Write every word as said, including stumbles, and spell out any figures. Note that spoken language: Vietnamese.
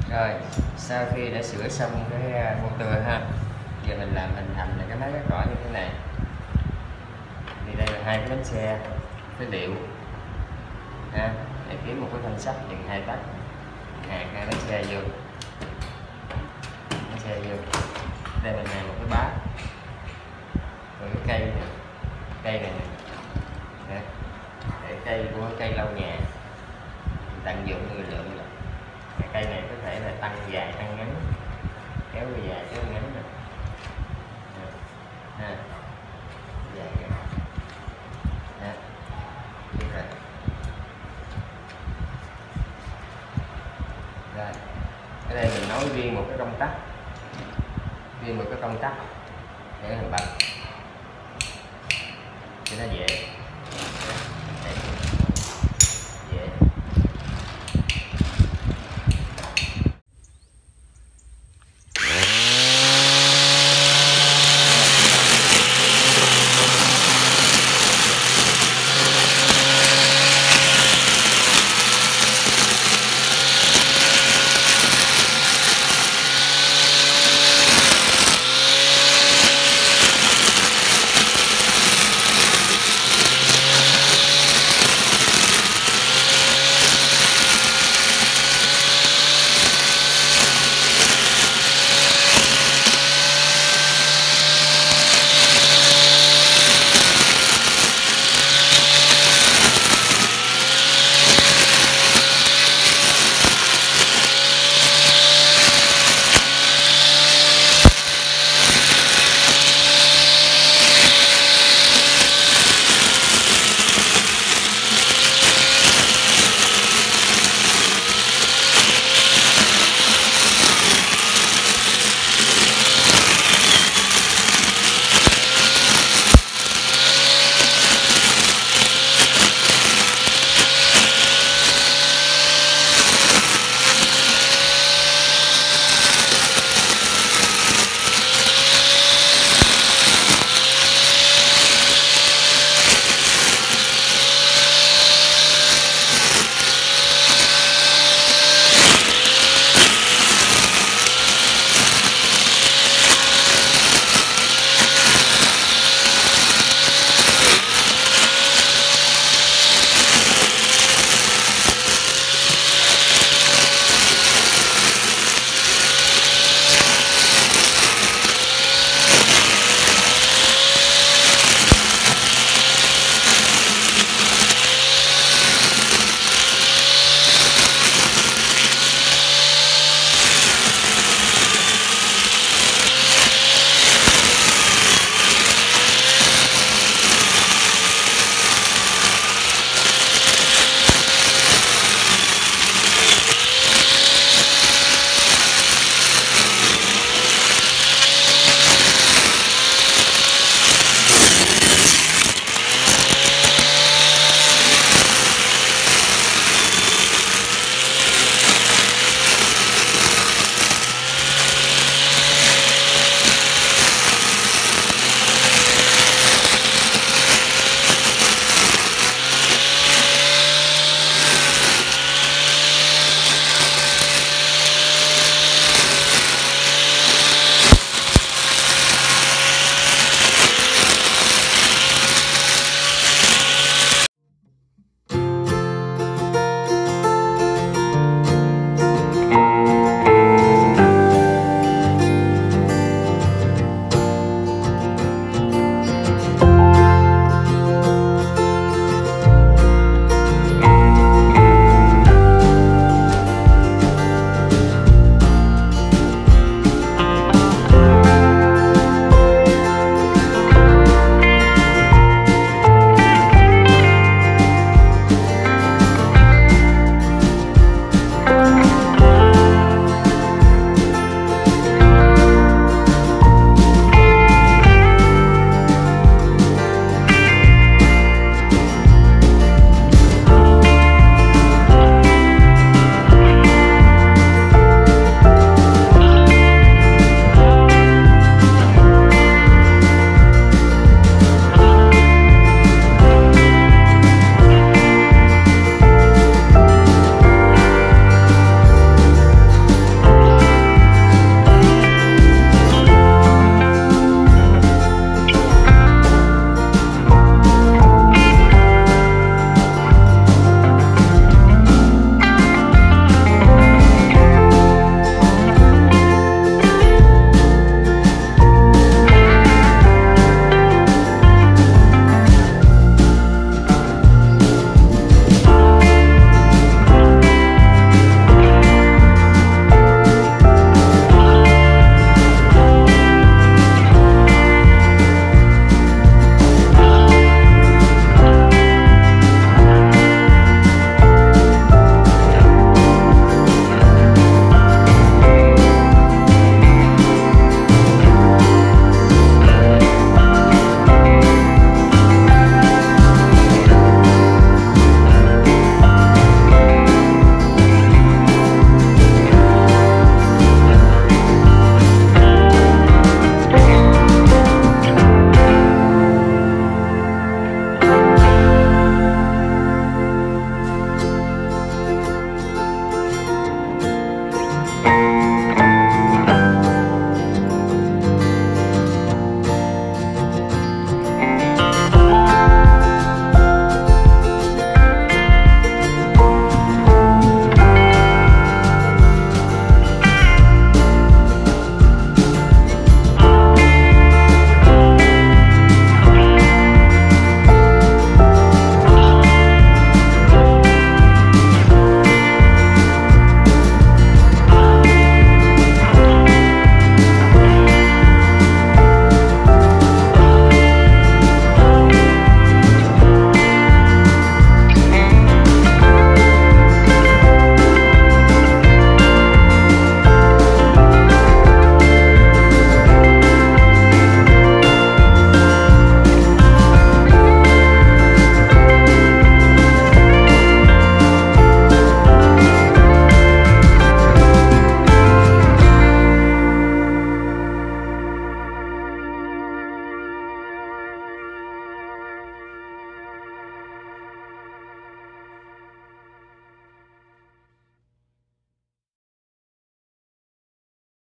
Rồi sau khi đã sửa xong cái motor ha, giờ mình làm hình thành là cái máy cắt cỏ như thế này. Thì đây là hai cái bánh xe phế liệu ha, để kiếm một cái thanh sắt chừng hai tấc, hàn hai bánh xe vô, bánh xe vô. Đây mình hàn một cái bát, rồi cái cây này, cây này nè, để cây của cây lau nhà, tận dụng người lượng. Cây này có thể là tăng dài tăng ngắn, kéo dài kéo ngắn nè, ha, dài ngắn, ha, biết rồi. Rồi, ở đây mình nối riêng một cái công tắc, riêng một cái công tắc để mình bật cho nó dễ.